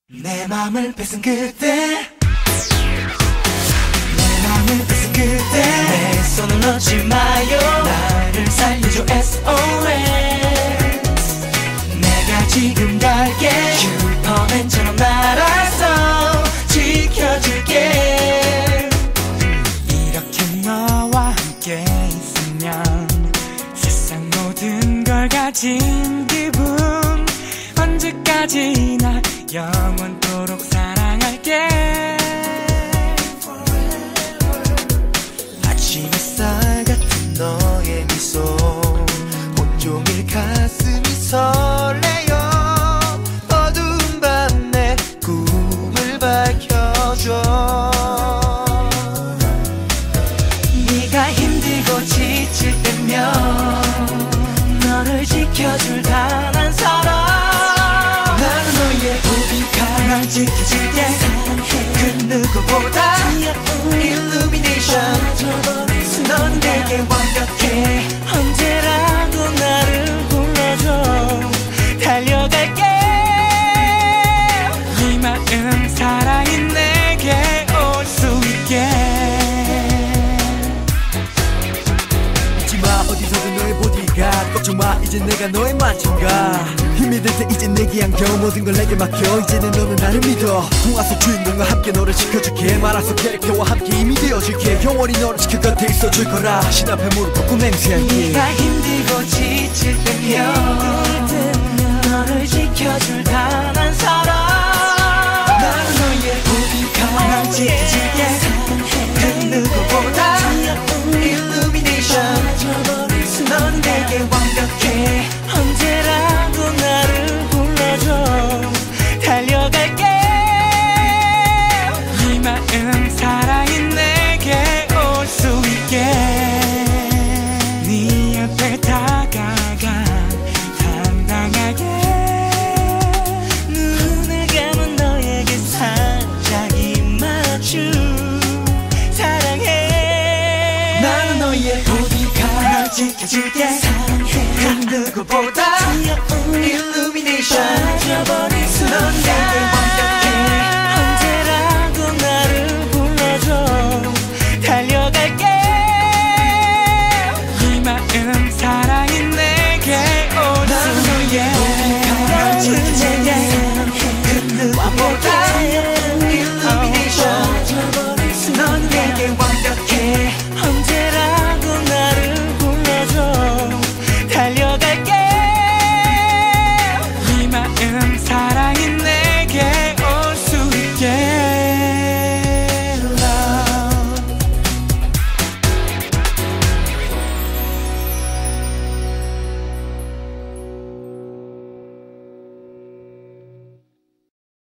내 맘을 뺏은 그대, 내 맘을 뺏은 그대, 내 손을 놓지 마요. 나를 살려줘 SOS. 내가 지금 갈게. 슈퍼맨처럼 날아서 지켜줄게. 이렇게 너와 함께 있으면 세상 모든 걸 가진 기분. 언제까지나 영원토록 사랑할게. 아침 햇살 같은 너의 미소, 온종일 가슴이 설레요. 어두운 밤 내 꿈을 밝혀줘. 네가 힘들고 지칠 때면 너를 지켜줄 단 한 사람. 나는 너의 우빈카를 지켜줄게. 그 누구보다 illumination. 넌 내게 완벽해. 언제라도 나를 불러줘. 달려갈게. 네 마음 사랑이 내게 올 수 있게. 잊지마 어디서든 너의 보디가드. 걱정마 이제 내가 너의 만찬가. 힘이 들 때 이제 내게 안겨. 모든 걸 내게 맡겨. 이제는 너는 나를 믿어. 동화 속 주인공과 함께 너를 지켜줄게. 만화 속 캐릭터와 함께 힘이 되어줄게. 영원히 너를 지켜 곁에 있어줄 거라. 신 앞에 무릎 꿇고 맹세할게. 네가 힘들고 지칠 때면 너를 지켜줄 단 한 사람. 나는 너의 우빈카를 지켜줄게. 그 누구보다 illumination. 넌 내게 완벽해. 언제라도 나를 불러줘. 달려갈게. 네 마음 사랑이 내게 올 수 있게. 네 앞에 다가가 당당하게. 눈을 감은 너에게 살짝 입맞춤. 사랑해. 나는 너의 우빈카를 지켜줄게. 그 누구보다 illumination. 넌